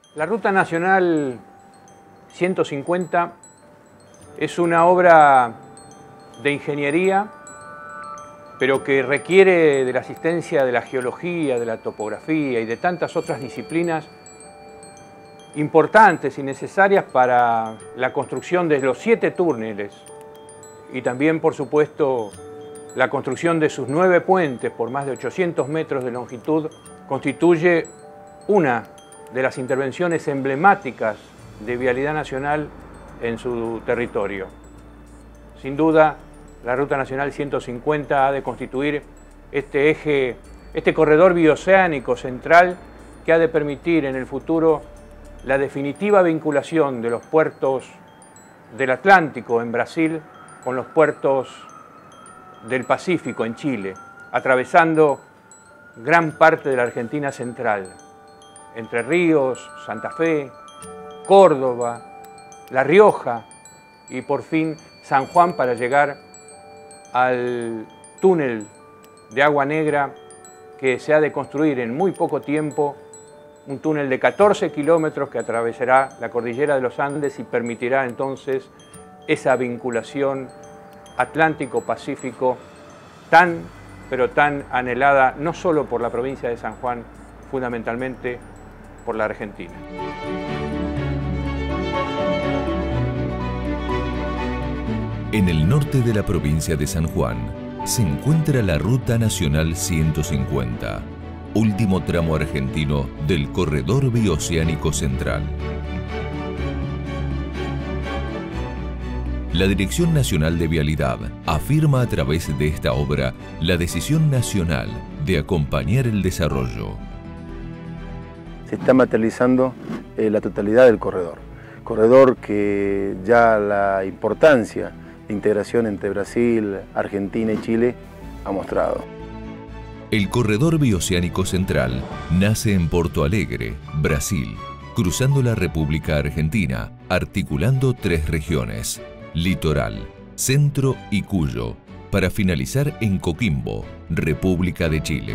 La Ruta Nacional 150 es una obra de ingeniería, pero que requiere de la asistencia de la geología, de la topografía y de tantas otras disciplinas importantes y necesarias para la construcción de los 7 túneles y también, por supuesto, la construcción de sus 9 puentes por más de 800 metros de longitud constituye una de las intervenciones emblemáticas de vialidad nacional en su territorio. Sin duda, la Ruta Nacional 150 ha de constituir este eje, este corredor bioceánico central que ha de permitir en el futuro la definitiva vinculación de los puertos del Atlántico en Brasil con los puertos del Pacífico en Chile, atravesando gran parte de la Argentina central, Entre Ríos, Santa Fe, Córdoba, La Rioja y por fin San Juan para llegar al túnel de Agua Negra que se ha de construir en muy poco tiempo, un túnel de 14 kilómetros que atravesará la cordillera de los Andes y permitirá entonces esa vinculación Atlántico-Pacífico tan, pero tan anhelada, no solo por la provincia de San Juan, fundamentalmente por la Argentina. En el norte de la provincia de San Juan se encuentra la Ruta Nacional 150, último tramo argentino del Corredor Bioceánico Central. La Dirección Nacional de Vialidad afirma a través de esta obra la decisión nacional de acompañar el desarrollo. Se está materializando la totalidad del corredor que ya la importancia de integración entre Brasil, Argentina y Chile ha mostrado. El Corredor Bioceánico Central nace en Porto Alegre, Brasil, cruzando la República Argentina, articulando 3 regiones: Litoral, Centro y Cuyo, para finalizar en Coquimbo, República de Chile.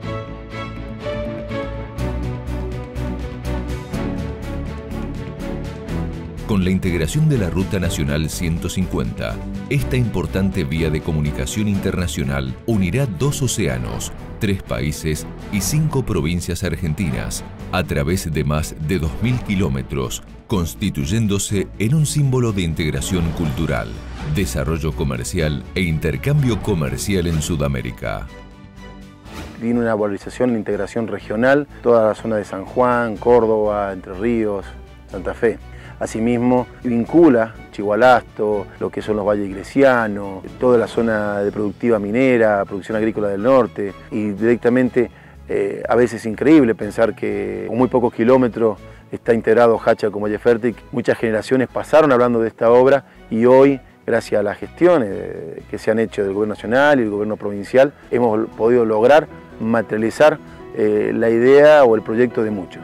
Con la integración de la Ruta Nacional 150, esta importante vía de comunicación internacional unirá 2 océanos, 3 países y 5 provincias argentinas a través de más de 2.000 kilómetros, constituyéndose en un símbolo de integración cultural, desarrollo comercial e intercambio comercial en Sudamérica. Tiene una valorización e integración regional, toda la zona de San Juan, Córdoba, Entre Ríos, Santa Fe. Asimismo, vincula Chigualasto, lo que son los valles iglesianos, toda la zona de productiva minera, producción agrícola del norte y directamente, a veces es increíble pensar que con muy pocos kilómetros está integrado Hacha con Valle Fértil. Muchas generaciones pasaron hablando de esta obra y hoy, gracias a las gestiones que se han hecho del Gobierno Nacional y del Gobierno Provincial, hemos podido lograr materializar la idea o el proyecto de muchos.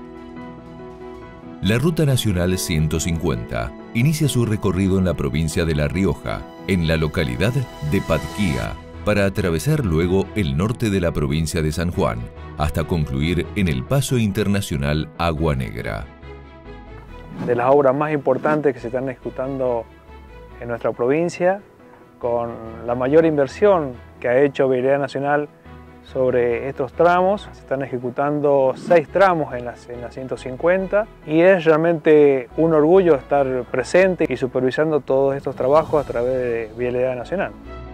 La Ruta Nacional 150 inicia su recorrido en la provincia de La Rioja, en la localidad de Patquía, para atravesar luego el norte de la provincia de San Juan, hasta concluir en el Paso Internacional Agua Negra. De las obras más importantes que se están ejecutando en nuestra provincia, con la mayor inversión que ha hecho Vialidad Nacional sobre estos tramos. Se están ejecutando 6 tramos en la 150 y es realmente un orgullo estar presente y supervisando todos estos trabajos a través de Vialidad Nacional.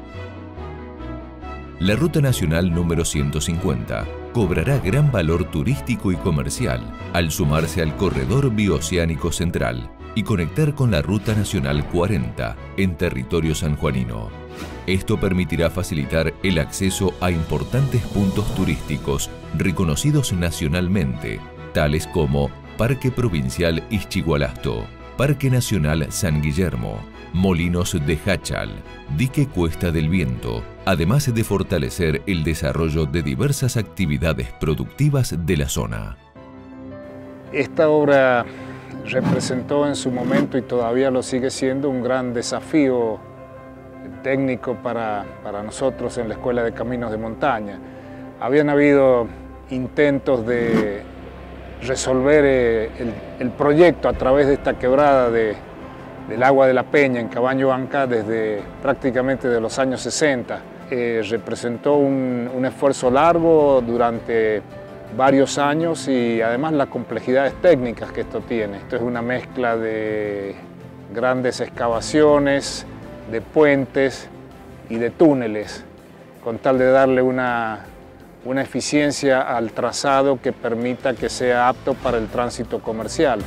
La Ruta Nacional número 150 cobrará gran valor turístico y comercial al sumarse al Corredor Bioceánico Central y conectar con la Ruta Nacional 40 en territorio sanjuanino. Esto permitirá facilitar el acceso a importantes puntos turísticos reconocidos nacionalmente, tales como Parque Provincial Ixchigualasto, Parque Nacional San Guillermo, Molinos de Jáchal, Dique Cuesta del Viento, además de fortalecer el desarrollo de diversas actividades productivas de la zona. Esta obra representó en su momento y todavía lo sigue siendo un gran desafío técnico para nosotros en la Escuela de Caminos de Montaña. Habían habido intentos de resolver el proyecto a través de esta quebrada del Agua de la Peña en Cabaño Anca desde prácticamente de los años 60. Representó un esfuerzo largo durante varios años y además las complejidades técnicas que esto tiene. Esto es una mezcla de grandes excavaciones, de puentes y de túneles, con tal de darle una eficiencia al trazado que permita que sea apto para el tránsito comercial.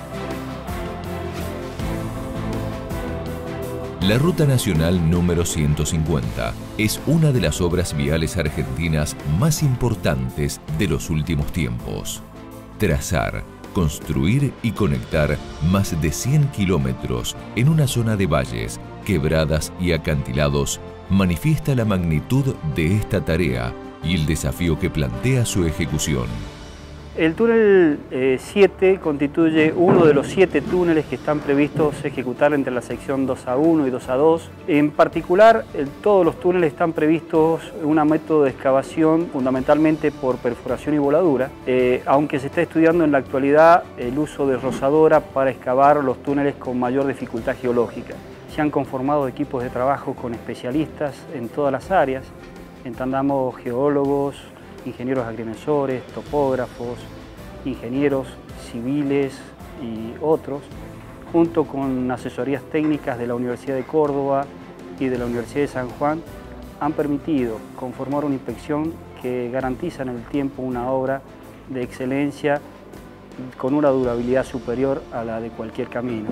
La Ruta Nacional número 150 es una de las obras viales argentinas más importantes de los últimos tiempos. Trazar, construir y conectar más de 100 kilómetros en una zona de valles, quebradas y acantilados manifiesta la magnitud de esta tarea y el desafío que plantea su ejecución. El túnel 7 constituye uno de los 7 túneles que están previstos ejecutar entre la sección 2A1 y 2A2. En particular, todos los túneles están previstos en un método de excavación fundamentalmente por perforación y voladura, aunque se está estudiando en la actualidad el uso de rozadora para excavar los túneles con mayor dificultad geológica. Se han conformado equipos de trabajo con especialistas en todas las áreas, entendamos geólogos, ingenieros agrimensores, topógrafos, ingenieros civiles y otros, junto con asesorías técnicas de la Universidad de Córdoba y de la Universidad de San Juan, han permitido conformar una inspección que garantiza en el tiempo una obra de excelencia con una durabilidad superior a la de cualquier camino.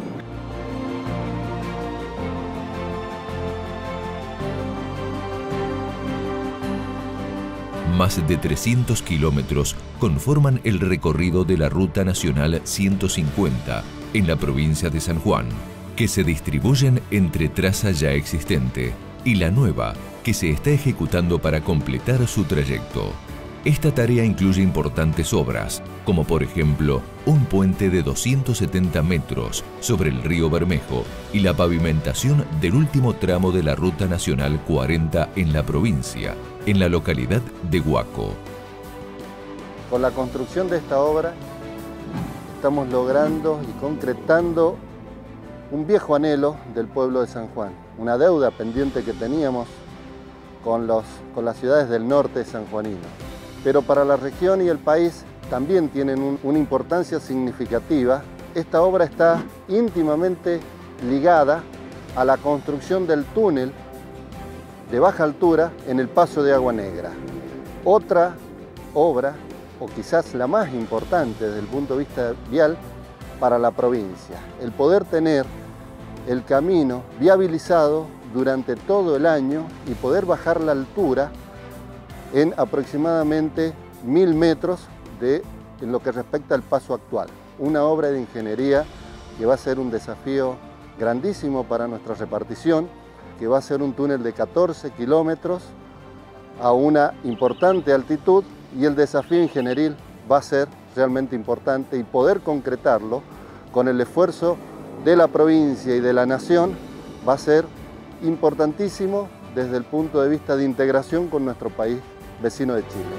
Más de 300 kilómetros conforman el recorrido de la Ruta Nacional 150 en la provincia de San Juan, que se distribuyen entre traza ya existente y la nueva que se está ejecutando para completar su trayecto. Esta tarea incluye importantes obras, como por ejemplo un puente de 270 metros sobre el río Bermejo y la pavimentación del último tramo de la Ruta Nacional 40 en la provincia, en la localidad de Huaco. Con la construcción de esta obra estamos logrando y concretando un viejo anhelo del pueblo de San Juan, una deuda pendiente que teníamos con las ciudades del norte sanjuanino. Pero para la región y el país también tienen una importancia significativa. Esta obra está íntimamente ligada a la construcción del túnel de baja altura en el Paso de Agua Negra. Otra obra, o quizás la más importante desde el punto de vista vial para la provincia, el poder tener el camino viabilizado durante todo el año y poder bajar la altura en aproximadamente 1000 metros en lo que respecta al paso actual. Una obra de ingeniería que va a ser un desafío grandísimo para nuestra repartición, que va a ser un túnel de 14 kilómetros a una importante altitud, y el desafío ingenieril va a ser realmente importante, y poder concretarlo con el esfuerzo de la provincia y de la nación va a ser importantísimo desde el punto de vista de integración con nuestro país vecino de Chile.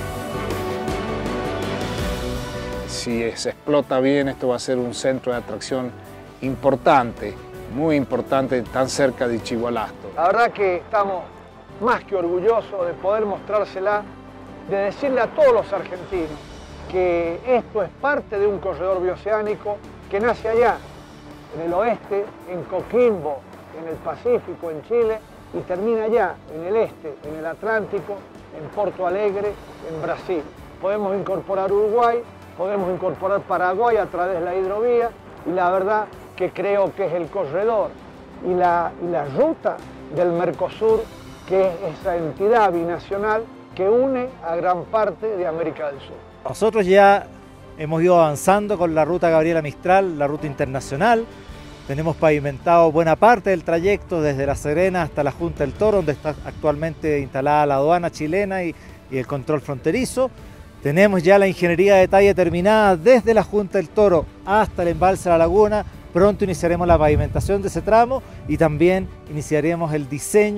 Si se explota bien, esto va a ser un centro de atracción importante, muy importante, tan cerca de Chihualasto. La verdad que estamos más que orgullosos de poder mostrársela, de decirle a todos los argentinos que esto es parte de un corredor bioceánico que nace allá, en el oeste, en Coquimbo, en el Pacífico, en Chile, y termina allá, en el este, en el Atlántico, en Porto Alegre, en Brasil. Podemos incorporar Uruguay, podemos incorporar Paraguay a través de la hidrovía, y la verdad que creo que es el corredor y la ruta del Mercosur, que es esa entidad binacional que une a gran parte de América del Sur. Nosotros ya hemos ido avanzando con la ruta Gabriela Mistral, la ruta internacional. Tenemos pavimentado buena parte del trayecto desde La Serena hasta la Junta del Toro, donde está actualmente instalada la aduana chilena y el control fronterizo. Tenemos ya la ingeniería de detalle terminada desde la Junta del Toro hasta el embalse de la laguna. Pronto iniciaremos la pavimentación de ese tramo y también iniciaremos el diseño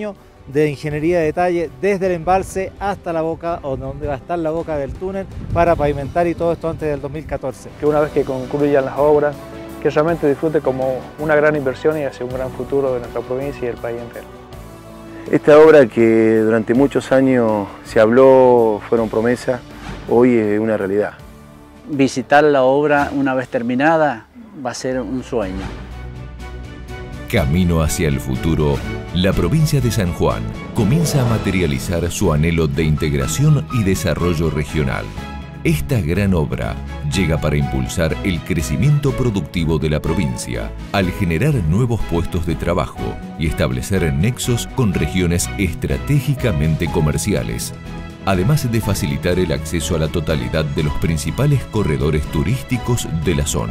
de ingeniería de detalle desde el embalse hasta la boca, o donde va a estar la boca del túnel, para pavimentar, y todo esto antes del 2014. Que una vez que concluyan las obras, que realmente disfrute como una gran inversión y hacia un gran futuro de nuestra provincia y del país entero. Esta obra que durante muchos años se habló, fueron promesas, hoy es una realidad. Visitar la obra una vez terminada va a ser un sueño. Camino hacia el futuro, la provincia de San Juan comienza a materializar su anhelo de integración y desarrollo regional. Esta gran obra llega para impulsar el crecimiento productivo de la provincia, al generar nuevos puestos de trabajo y establecer nexos con regiones estratégicamente comerciales, además de facilitar el acceso a la totalidad de los principales corredores turísticos de la zona.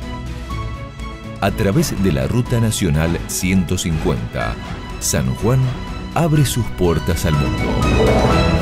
A través de la Ruta Nacional 150, San Juan abre sus puertas al mundo.